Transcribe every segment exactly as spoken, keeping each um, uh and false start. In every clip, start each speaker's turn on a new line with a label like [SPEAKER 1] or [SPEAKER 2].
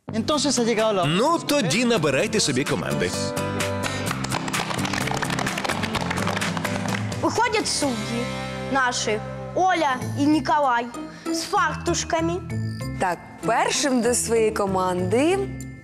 [SPEAKER 1] Ну, тоді набирайте собі команди.
[SPEAKER 2] Выходят судьи наши, Оля и Николай, с фартушками.
[SPEAKER 3] Так, першим до своєї команди.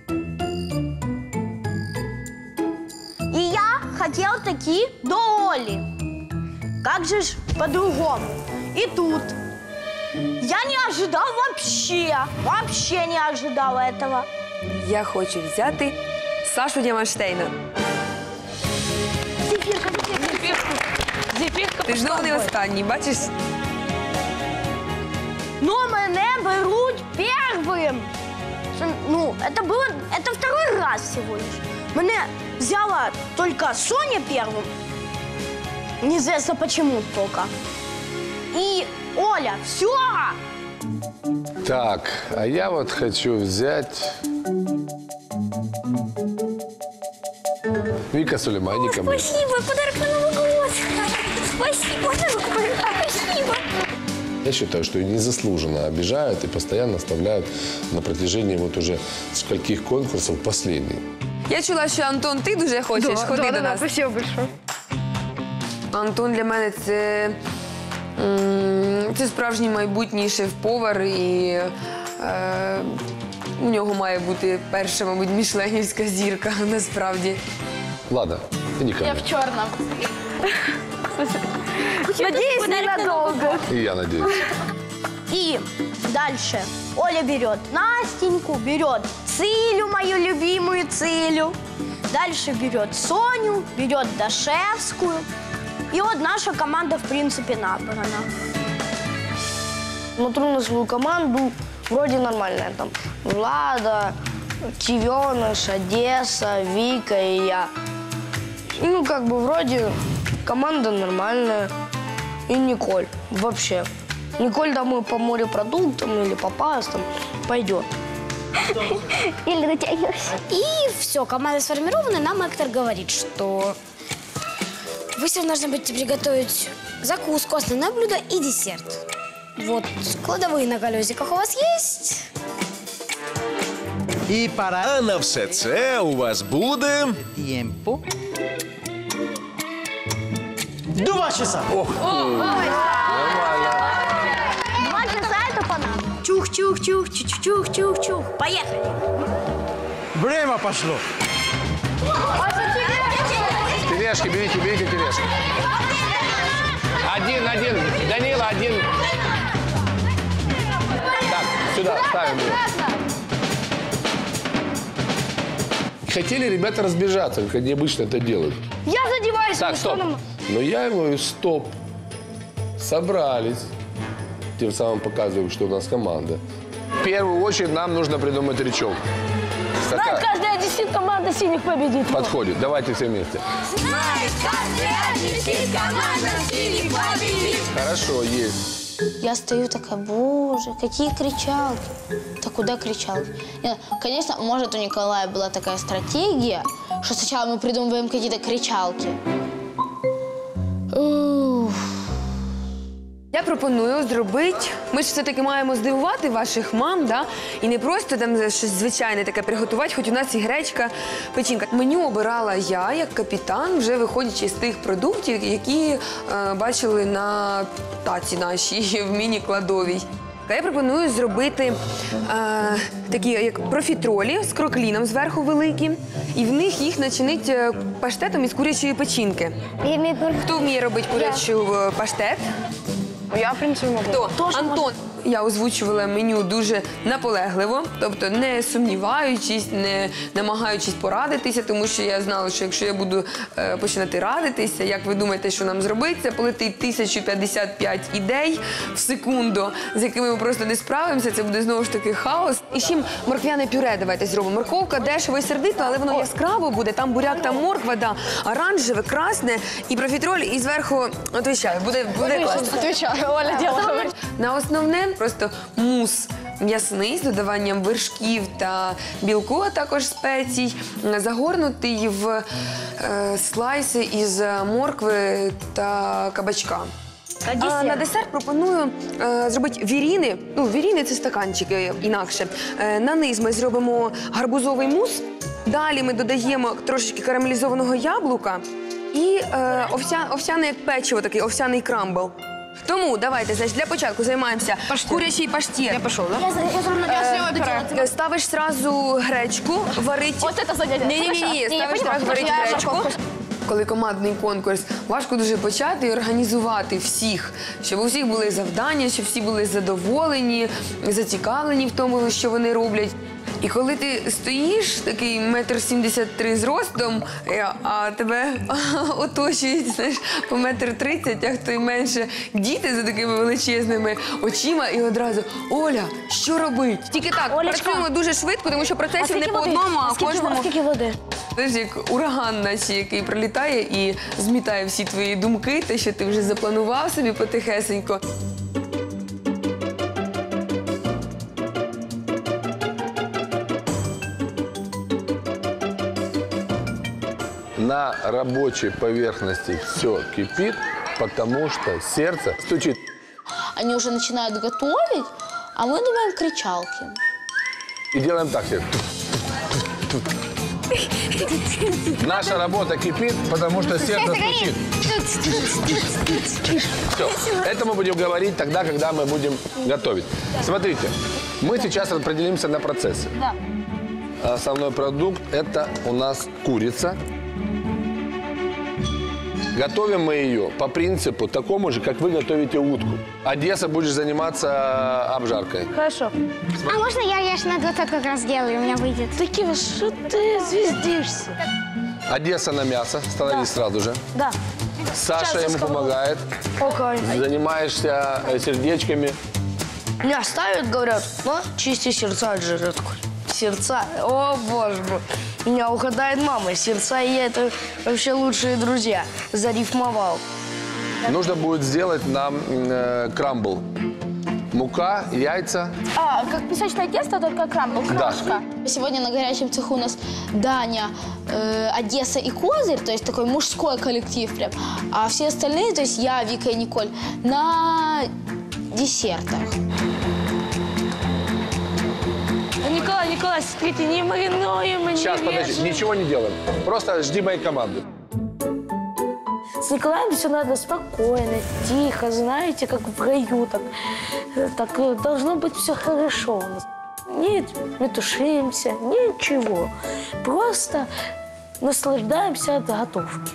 [SPEAKER 2] И я хотел таки до Оли. Как же ж по-другому? И тут. Я не ожидал вообще, вообще не ожидал этого.
[SPEAKER 3] Я хочу взяти Сашу Діаманштейна.
[SPEAKER 2] Зефирка, зефирка. Зефирка.
[SPEAKER 3] Ти ж знову не останній, бачиш?
[SPEAKER 2] Но мене берут первым. Ну, это было, это второй раз всего лишь. Мене взяла только Соня первым. Неизвестно почему только. И Оля, все.
[SPEAKER 4] Так, а я вот хочу взять... Вика Сулейман, иди ко мне.
[SPEAKER 2] Спасибо, подарок на Новый год. Спасибо, спасибо.
[SPEAKER 4] Я считаю, что ее незаслуженно обижают и постоянно оставляют на протяжении вот уже скольких конкурсов последний.
[SPEAKER 3] Я чула, що Антон, ти дуже хочеш, ходи
[SPEAKER 5] да,
[SPEAKER 3] до
[SPEAKER 5] да,
[SPEAKER 3] нас.
[SPEAKER 5] Спасибо большое.
[SPEAKER 3] Антон для мене це, м, це справжній майбутній шеф-повар, і е, у нього має бути перша, мабуть, мішленівська зірка, насправді.
[SPEAKER 4] Ладно, иди ко
[SPEAKER 5] Я
[SPEAKER 4] мне.
[SPEAKER 5] в черном. Надеюсь, ненадолго.
[SPEAKER 4] И я надеюсь.
[SPEAKER 2] И дальше Оля берет Настеньку, берет Цилю, мою любимую Цилю. Дальше берет Соню, берет Дашевскую. И вот наша команда, в принципе, набрана.
[SPEAKER 6] Смотрю на свою команду, вроде нормальная. Там Влада, Кивеныш, Одесса, Вика и я. Ну, как бы вроде команда нормальная. И Николь вообще. Николь домой по морепродуктам или по пастам пойдет.
[SPEAKER 2] Или натягивайся.
[SPEAKER 7] И все, команда сформирована. Нам актор говорит, что вы все должны будете приготовить закуску, основное блюдо и десерт. Вот кладовые на колесиках у вас есть?
[SPEAKER 1] І пора. А на все це у вас буде...
[SPEAKER 8] Tiempo. Два часа.
[SPEAKER 2] Два часа это понадобится. Чух-чух-чух, чух-чух-чух-чух. Поехали.
[SPEAKER 8] Время пошло.
[SPEAKER 4] Тележки, берите, берите тележки. Один, один. Данила, один. Так, сюда ставим ее. Хотели ребята разбежаться, как они обычно это делают.
[SPEAKER 6] Я задеваюсь.
[SPEAKER 4] Так, стоп. Но я говорю, стоп. Собрались. Тем самым показываем, что у нас команда. В первую очередь нам нужно придумать речевку.
[SPEAKER 6] Знает каждый одессит, команда синих победит.
[SPEAKER 4] Подходит. Давайте все вместе.
[SPEAKER 9] Знает каждый одессит, команда синих победит.
[SPEAKER 4] Хорошо, есть.
[SPEAKER 7] Я стою такая, боже, какие кричалки. Да куда кричалки? Нет, конечно, может, у Николая была такая стратегия, что сначала мы придумываем какие-то кричалки. Ух.
[SPEAKER 3] Я пропоную зробити, ми ж все-таки маємо здивувати ваших мам, да? І не просто там щось звичайне таке приготувати, хоч у нас і гречка, печінка. Меню обирала я, як капітан, вже виходячи з тих продуктів, які е, бачили на таці нашій в міні-кладовій. Я пропоную зробити е, такі, як профітролі з крокліном зверху великі, і в них їх начинити паштетом із курячої печінки. Хто вміє робити курячу е, паштет?
[SPEAKER 5] Я, в принципе, могу.
[SPEAKER 3] Хто? Антон. Я озвучувала меню дуже наполегливо, тобто не сумніваючись, не намагаючись порадитися, тому що я знала, що якщо я буду е, починати радитися, як ви думаєте, що нам зробити, це полетить тисяча п'ятдесят п'ять ідей в секунду, з якими ми просто не справимося, це буде знову ж таки хаос. І ще морквяне пюре давайте зробимо. Морковка дешево і сердито, але воно яскраво буде, там буряк, там морква, да, оранжеве, красне, і профітроль, і зверху, отвічаю, буде, буде класно.
[SPEAKER 5] Отвечаю, Оля делала.
[SPEAKER 3] На основне просто мус м'ясний з додаванням вершків та білку, а також спецій, загорнутий в е, слайси із моркви та кабачка. А на десерт пропоную е, зробити віріни. Ну, віріни – це стаканчики інакше. Е, на низ ми зробимо гарбузовий мус. Далі ми додаємо трошечки карамелізованого яблука і е, овся, овсяне як печиво, такий овсяний крамбл. Тому давайте, значить, для початку займаємося курячий паштет. Я
[SPEAKER 5] пішов, да?
[SPEAKER 7] Я, я зробила
[SPEAKER 3] Е, ставиш сразу гречку, варить.
[SPEAKER 5] Ось це заняття.
[SPEAKER 3] Ні-ні-ні,
[SPEAKER 5] Ні, я
[SPEAKER 3] ставиш
[SPEAKER 5] поняла,
[SPEAKER 3] так, варить
[SPEAKER 5] я
[SPEAKER 3] гречку.
[SPEAKER 5] морковку.
[SPEAKER 3] Коли командний конкурс, важко дуже почати і організувати всіх, щоб у всіх були завдання, щоб всі були задоволені, зацікавлені в тому, що вони роблять. І коли ти стоїш, такий метр сімдесят три зростом, е, а тебе оточують, знаєш, по метр тридцять, а хто й менше, діти за такими величезними очима, і одразу «Оля, що робить?» Тільки так,
[SPEAKER 7] Олечка.
[SPEAKER 3] працюємо дуже швидко, тому що процесів не по
[SPEAKER 7] води?
[SPEAKER 3] одному, а
[SPEAKER 7] скільки,
[SPEAKER 3] кожному.
[SPEAKER 7] а скільки води?
[SPEAKER 3] Знаєш, як ураган, наче, який прилітає і змітає всі твої думки, те, що ти вже запланував собі потихесенько.
[SPEAKER 4] На рабочей поверхности все кипит, потому что сердце стучит.
[SPEAKER 10] Они уже начинают готовить, а мы думаем кричалки.
[SPEAKER 4] И делаем так все. Наша работа кипит, потому что сердце стучит. Все. Это мы будем говорить тогда, когда мы будем готовить. Смотрите, мы сейчас определимся на процессе.
[SPEAKER 10] Да.
[SPEAKER 4] Основной продукт – это у нас курица. Готовим мы ее по принципу такому же, как вы готовите утку. Одесса, будешь заниматься обжаркой.
[SPEAKER 5] Хорошо.
[SPEAKER 7] А можно я, я же на два так как раз делаю, у меня выйдет.
[SPEAKER 6] Такие, что ты звездишься?
[SPEAKER 4] Одесса на мясо, становись сразу же.
[SPEAKER 6] Да.
[SPEAKER 4] Саша ему помогает.
[SPEAKER 6] Окей.
[SPEAKER 4] Занимаешься э, сердечками.
[SPEAKER 6] Меня ставят, говорят, ну, чисти сердца от жира. Такой, сердца? О, боже мой. Меня угадает мама. Сердца и я – это вообще лучшие друзья. Зарифмовал.
[SPEAKER 4] Нужно будет сделать нам э, крамбл. Мука, яйца.
[SPEAKER 5] А, как песочное тесто, только крамбл, крошка.
[SPEAKER 10] Сегодня на горячем цеху у нас Даня, э, Одесса и Козырь, то есть такой мужской коллектив прям. А все остальные, то есть я, Вика и Николь, на десертах.
[SPEAKER 6] Николай, Николай, смотрите, не маринуем, не
[SPEAKER 4] Сейчас, подожди,
[SPEAKER 6] режем.
[SPEAKER 4] ничего не делаем. Просто жди моей команды.
[SPEAKER 6] С Николаем все надо спокойно, тихо, знаете, как в раю. Так, так э, должно быть все хорошо у нас. Не метушимся, ничего. Просто наслаждаемся от готовки.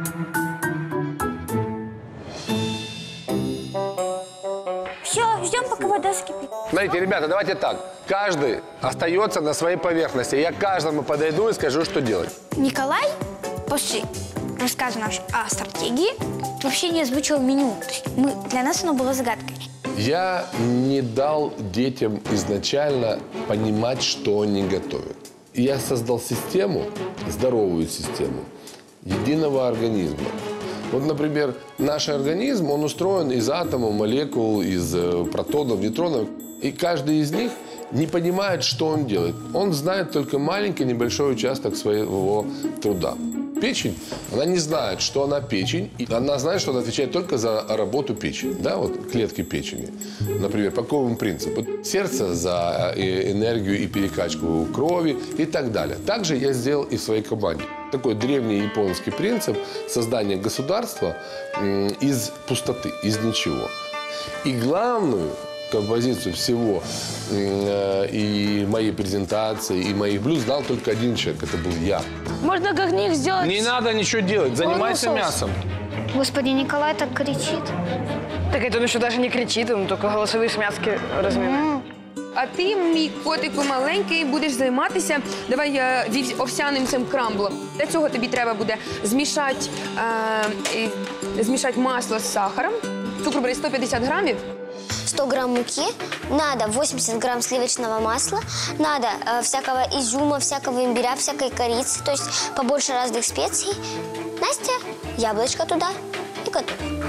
[SPEAKER 7] Все, ждем, пока вода вскипит.
[SPEAKER 4] Смотрите, ребята, давайте так. Каждый остается на своей поверхности. Я каждому подойду и скажу, что делать.
[SPEAKER 7] Николай после рассказа нам о стратегии вообще не озвучил меню. То есть мы, для нас оно было загадкой.
[SPEAKER 4] Я не дал детям изначально понимать, что они готовят. Я создал систему, здоровую систему, единого организма. Вот, например, наш организм, он устроен из атомов, молекул, из э, протонов, нейтронов. И каждый из них не понимает, что он делает. Он знает только маленький, небольшой участок своего труда. Печень, она не знает, что она печень. И она знает, что она отвечает только за работу печени. Да, вот клетки печени. Например, по какому принципу? Сердце за энергию и перекачку крови и так далее. Также я сделал и в своей команде. Такой древний японский принцип создания государства из пустоты, из ничего. И главную композицию всего и моей презентации, и моих блюд знал только один человек. Это был я.
[SPEAKER 6] Можно как них сделать...
[SPEAKER 4] Не надо ничего делать. Занимайся мясом.
[SPEAKER 7] Господи, Николай так кричит.
[SPEAKER 5] Так это он еще даже не кричит, он только голосовые смязки разминает.
[SPEAKER 3] А ти, мій котику маленький, будеш займатися, давай е, вів- овсяним цим крамблом. Для цього тобі треба буде змішати, е, і- змішати масло з сахаром. Цукру бери сто п'ятдесят грамів.
[SPEAKER 7] сто грамм муки, надо восемьдесят грамм сливочного масла, надо э, всякого изюма, всякого имбиря, всякой корицы, то есть побольше разных специй. Настя, яблочко туда и готово.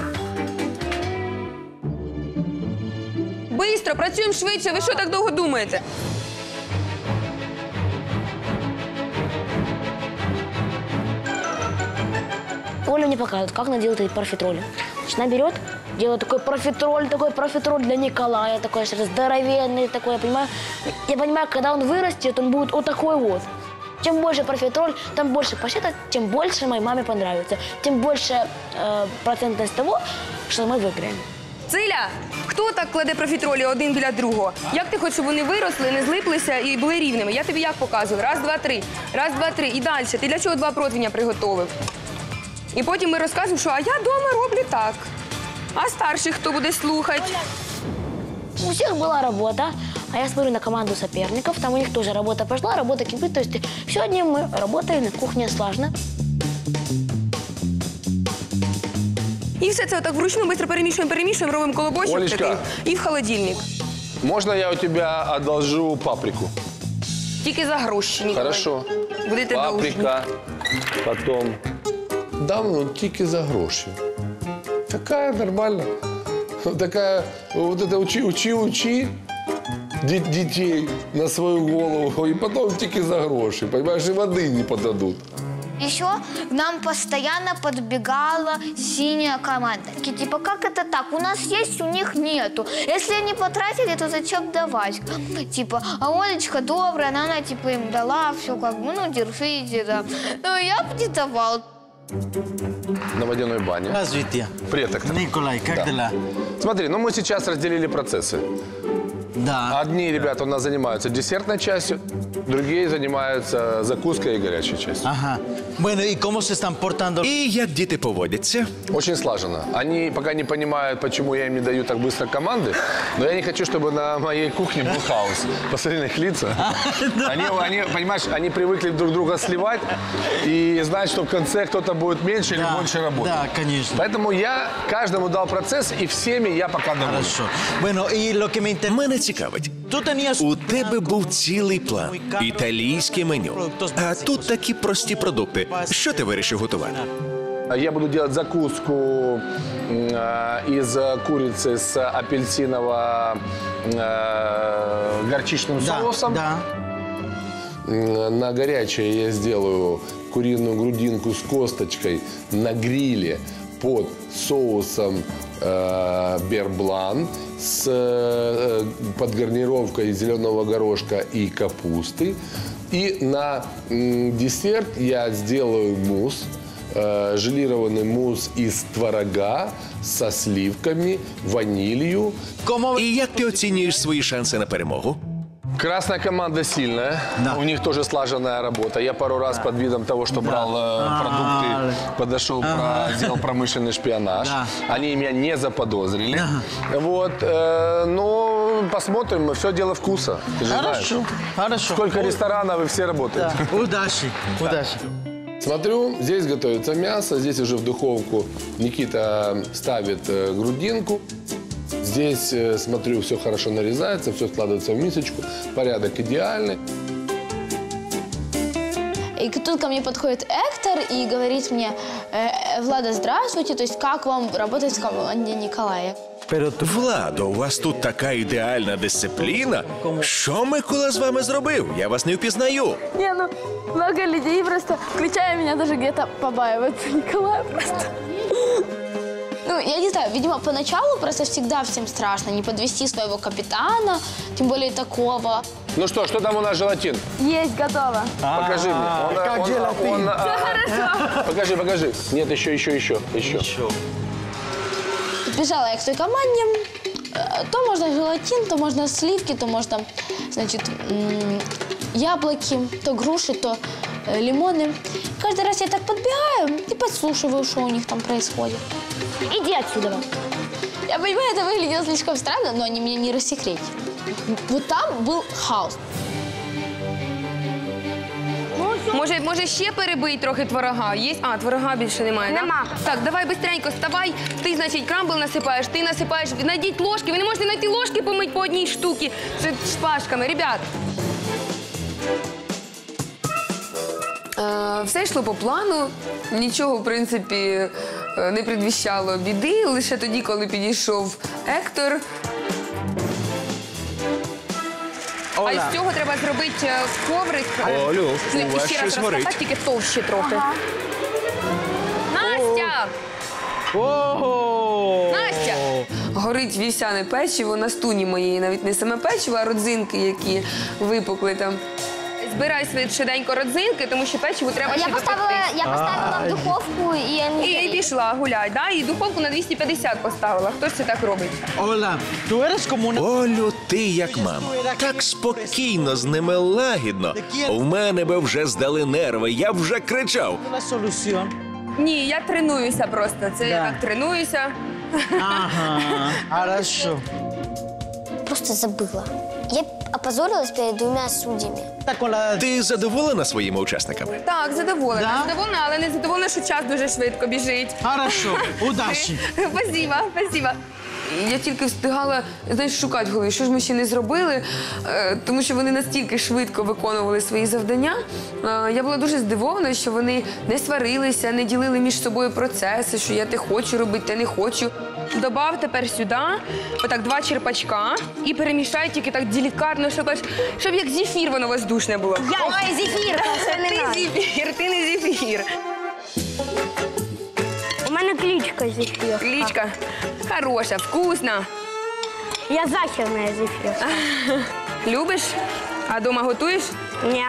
[SPEAKER 3] Бистро, працюємо швидше, ви що так довго думаєте?
[SPEAKER 6] Оля мне показывает, как она делает эти профитроли. Значит, она берет делаю такой профитроль, такой профитроль для Николая, такой здоровенный такой, я понимаю. Я понимаю, когда он вырастет, он будет вот такой вот. Чем больше профитроль, тем больше паштета, тем больше моей маме понравится. Тем больше э, процентность того, что мы выиграем.
[SPEAKER 3] Циля, хто так кладе профітролі один біля другого? Як ти хочеш, щоб вони виросли, не злиплися і були рівними? Я тобі як показую? Раз, два, три. Раз, два, три. І далі. Ти для чого два противня приготовив? І потім ми розказуємо, що а я вдома роблю так. А старших хто буде слухати?
[SPEAKER 6] У всех была работа, а я смотрю на команду соперников, там у них тоже работа пошла, работа кипит. То есть сегодня мы работаем на кухне слажно.
[SPEAKER 3] І все це так вручну швидко перемішуємо, перемішуємо, робимо колобочок
[SPEAKER 4] Олечка.
[SPEAKER 3] такий і в холодильник.
[SPEAKER 4] Можно я у тебя одолжу паприку?
[SPEAKER 3] Тільки за гроші, Ніколай.
[SPEAKER 4] Хорошо.
[SPEAKER 3] Будете довжні.
[SPEAKER 4] Паприка, потом... Да, ну, тільки за гроши. Такая нормально. Такая, вот это учи, учи, учи ди- детей на свою голову, и потом тільки за гроши, понимаешь, и воды не подадут.
[SPEAKER 11] Еще к нам постоянно подбегала синяя команда. Такие, типа, как это так? У нас есть, у них нету. Если они потратили, то зачем давать? Типа, а Олечка добрая, она, она типа, им дала, все как бы, ну, держите, да. Но я бы не давал.
[SPEAKER 4] На водяной бане.
[SPEAKER 8] Здравствуйте.
[SPEAKER 4] Привет, Эктор.
[SPEAKER 8] Николай, как
[SPEAKER 4] Да.
[SPEAKER 8] дела?
[SPEAKER 4] Смотри, ну мы сейчас разделили процессы.
[SPEAKER 8] Да.
[SPEAKER 4] Одни ребята у нас занимаются десертной частью, другие занимаются закуской и горячей частью.
[SPEAKER 8] Ага. Bueno, ¿y cómo se están portando?
[SPEAKER 1] І як діти поводяться?
[SPEAKER 4] Очень слаженно. Они пока не понимают, почему я им не даю так быстро команды, но я не хочу, чтобы на моей кухне был хаос. Посмотри на их лица. Они, они, понимаешь, они привыкли друг друга сливать и знают, что в конце кто-то будет меньше или
[SPEAKER 8] Да,
[SPEAKER 4] больше работать.
[SPEAKER 8] да, конечно.
[SPEAKER 4] Поэтому я каждому дал процесс, и всеми я пока доволен.
[SPEAKER 8] Хорошо. Bueno, y lo que me interesa...
[SPEAKER 1] Мене цікавить.
[SPEAKER 8] Tú tenías...
[SPEAKER 1] У тебе був цілий план. Італійське меню. А тут такі прості продукти. Що ти вирішив готувати?
[SPEAKER 4] Я буду делать закуску э, из курицы с апельсиново-горчичным
[SPEAKER 8] Да,
[SPEAKER 4] соусом.
[SPEAKER 8] да.
[SPEAKER 4] На горячее я сделаю куриную грудинку с косточкой на гриле под соусом э, берблан с э, подгарнировкой зеленого горошка и капусты. И на м, десерт я сделаю мусс, э, желированный мусс из творога со сливками, ванилью.
[SPEAKER 1] І як ти оцінюєш свої шанси на перемогу?
[SPEAKER 4] Красная команда сильная,
[SPEAKER 8] Да.
[SPEAKER 4] у них тоже слаженная работа. Я пару раз под видом того, что брал э,
[SPEAKER 8] А,
[SPEAKER 4] продукты, подошел, про- сделал промышленный шпионаж.
[SPEAKER 8] Да.
[SPEAKER 4] Они меня не заподозрили. Вот, э, ну, посмотрим, все дело вкуса. Ты же знаешь.
[SPEAKER 8] Хорошо, хорошо.
[SPEAKER 4] Сколько ресторанов, и все работают.
[SPEAKER 8] Да. Удачи, удачи.
[SPEAKER 4] Смотрю, здесь готовится мясо, здесь уже в духовку Никита ставит э, грудинку. Здесь, э, смотрю, все хорошо нарезается, все складывается в мисочку, порядок идеальный.
[SPEAKER 10] И тут ко мне подходит Эктор и говорит мне: «Э, Влада, здравствуйте, то есть как вам работать в команде Николая?»
[SPEAKER 1] Владо, у вас тут така ідеальна дисципліна. Що Микола з вами зробив? Я вас не впізнаю.
[SPEAKER 12] Не, ну, много людей просто, включая меня, даже где-то побаиваются Николая просто.
[SPEAKER 10] Ну, я не знаю, видимо, поначалу просто всегда всем страшно не подвести своего капитана, тем более такого.
[SPEAKER 4] Ну что, что там у нас желатин?
[SPEAKER 12] Есть, готово.
[SPEAKER 4] Покажи мне. Он,
[SPEAKER 8] как
[SPEAKER 4] он-
[SPEAKER 8] желатин.
[SPEAKER 4] он, а,
[SPEAKER 12] Хорошо.
[SPEAKER 4] Покажи, покажи. Нет, еще, еще, еще, еще.
[SPEAKER 10] Бежала я к той команде. Э, То можно желатин, то можно сливки, то можно, значит, м, яблоки, то груши, то э, лимоны. Каждый раз я так подбегаю и подслушиваю, что у них там происходит.
[SPEAKER 6] Иди отсюда.
[SPEAKER 10] Я понимаю, это выглядело слишком странно, но они меня не рассекретили. Вот там был хаос.
[SPEAKER 3] Може, може ще перебий трохи творога? Є? А, творога більше немає, да?
[SPEAKER 2] Нема.
[SPEAKER 3] Так, давай бистренько вставай. Ти, значить, крамбл насипаєш, ти насипаєш. Найдіть ложки. Ви не можете знайти ложки помить по одній штуці з шпажками. Ребят. Е, все йшло по плану. Нічого, в принципі, е, не предвіщало біди. Лише тоді, коли підійшов Ектор. А із цього треба зробити е, коврик.
[SPEAKER 1] Олю,
[SPEAKER 3] Ну,
[SPEAKER 1] у вас
[SPEAKER 3] ще раз
[SPEAKER 1] щось горить.
[SPEAKER 3] розкопати, тільки товще трохи. Настя! Настя! Горить вівсяне печиво на стуні моєї. Навіть не саме печиво, а родзинки, які випукли там. Збирай швиденько родзинки, тому що печиво треба
[SPEAKER 11] Я
[SPEAKER 3] ще
[SPEAKER 11] поставила,
[SPEAKER 3] допекти.
[SPEAKER 11] я поставила в духовку и они...
[SPEAKER 3] І пішла гуляй, да? І духовку на двісті п'ятдесят поставила. Хто ж це так робить?
[SPEAKER 8] Hola, tú eres como una...
[SPEAKER 1] Олю, ти як мама. Так спокійно, з ними лагідно. У мене би вже здали нерви, я б вже кричав.
[SPEAKER 8] La solución.
[SPEAKER 3] Ні, я тренуюся просто. Це я
[SPEAKER 8] Да.
[SPEAKER 3] так тренуюся.
[SPEAKER 8] Ага, хорошо.
[SPEAKER 7] Просто забыла. Я опозорилась перед двумя судьями.
[SPEAKER 8] Так, con la...
[SPEAKER 1] Ти задоволена своїми учасниками?
[SPEAKER 3] Так, задоволена.
[SPEAKER 8] Да?
[SPEAKER 3] Задоволена, але не задоволена, що час дуже швидко біжить.
[SPEAKER 8] Хорошо, удачі.
[SPEAKER 3] Спасибо, спасибо. Я тільки встигала, знаєш, шукати в голові, що ж ми ще не зробили, е, тому що вони настільки швидко виконували свої завдання. Е, Я була дуже здивована, що вони не сварилися, не ділили між собою процеси, що я те хочу робити, те не хочу. Добав тепер сюди, отак два черпачка і перемішай тільки так делікатно, щоб, аж- щоб як зефір воно воздушне було.
[SPEAKER 2] Ой, зефір,
[SPEAKER 3] Ти зефір, ти не зефір.
[SPEAKER 2] У мене кличка зефір.
[SPEAKER 3] Кличка хороша, вкусна.
[SPEAKER 2] Я захерная зефір.
[SPEAKER 3] Любиш? А дома готуєш?
[SPEAKER 2] Ні.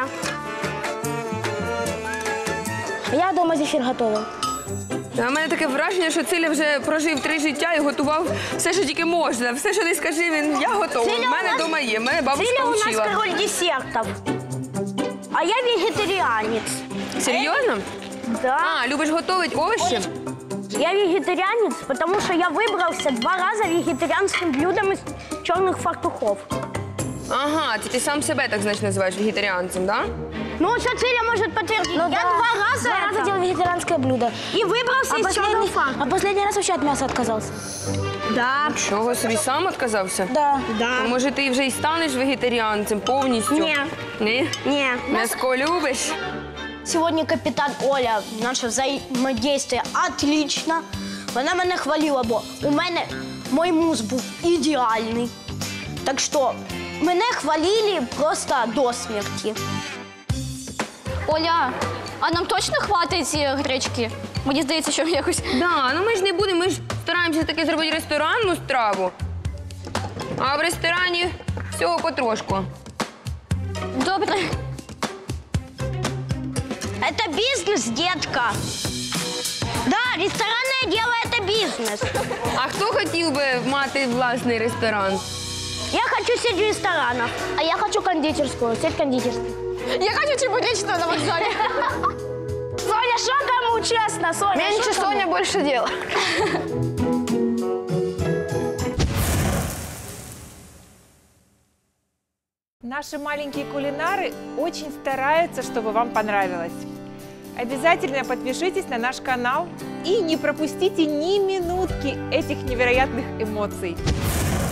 [SPEAKER 12] Я дома зефир готова.
[SPEAKER 3] А в мене таке враження, що Циля вже прожив три життя і готував все, що тільки можна. Все, що не скажи, він я готова.
[SPEAKER 2] Циля
[SPEAKER 3] У мене
[SPEAKER 2] у нас-
[SPEAKER 3] вдома є, в мене бабуся
[SPEAKER 2] Циля у нас
[SPEAKER 3] вчила.
[SPEAKER 2] король десертов. А я вегетарианец.
[SPEAKER 3] Серйозно?
[SPEAKER 2] Да.
[SPEAKER 3] А, любиш готувати овочі?
[SPEAKER 2] Я вегетарианец, потому что я выбрался два раза вегетарианским блюдом из черных фартухов.
[SPEAKER 3] Ага, це ти сам себе так, значить, називаєш вегетаріанцем, да?
[SPEAKER 2] Ну, что Циля может подтвердить.
[SPEAKER 12] Ну
[SPEAKER 2] я
[SPEAKER 12] да,
[SPEAKER 2] два раза
[SPEAKER 12] два раза
[SPEAKER 2] это-
[SPEAKER 12] делал вегетарианское блюдо.
[SPEAKER 2] И выбрался
[SPEAKER 12] А
[SPEAKER 2] из
[SPEAKER 12] последний,
[SPEAKER 2] черных фартухов.
[SPEAKER 12] а последний раз вообще от мяса отказался.
[SPEAKER 2] Да.
[SPEAKER 3] Чого собі сам відказався?
[SPEAKER 12] Да.
[SPEAKER 2] Да.
[SPEAKER 3] То, може, ти вже і станеш вегетаріанцем повністю?
[SPEAKER 2] Ні.
[SPEAKER 3] Ні?
[SPEAKER 2] Не.
[SPEAKER 3] М'яско любиш?
[SPEAKER 2] Сегодня капитан Оля, наше взаимодействие отлично. Вона мене хвалила, бо у мене мой муж був ідеальний. Так що мене хвалили просто до смерті.
[SPEAKER 10] Оля, а нам точно хватить е, гречки? Мені здається, що якось...
[SPEAKER 3] Да, ну ми ж не будемо, ми ж стараємося таки зробити ресторанну страву. А в ресторані всього потрошку.
[SPEAKER 10] Добре.
[SPEAKER 2] Это бизнес, детка. Да, ресторанное дело – это бизнес.
[SPEAKER 3] А хто хотів би мати власний ресторан?
[SPEAKER 2] Я хочу сеть ресторанов.
[SPEAKER 12] А я хочу кондитерскую, сеть кондитерскую.
[SPEAKER 10] Я хочу чебуречного на вокзалі.
[SPEAKER 2] Соня, что кому честно, Соня?
[SPEAKER 5] Меньше
[SPEAKER 2] шо кому?
[SPEAKER 5] Соня, больше дела.
[SPEAKER 13] Наши маленькие кулинары очень стараются, чтобы вам понравилось. Обязательно подпишитесь на наш канал и не пропустите ни минутки этих невероятных эмоций.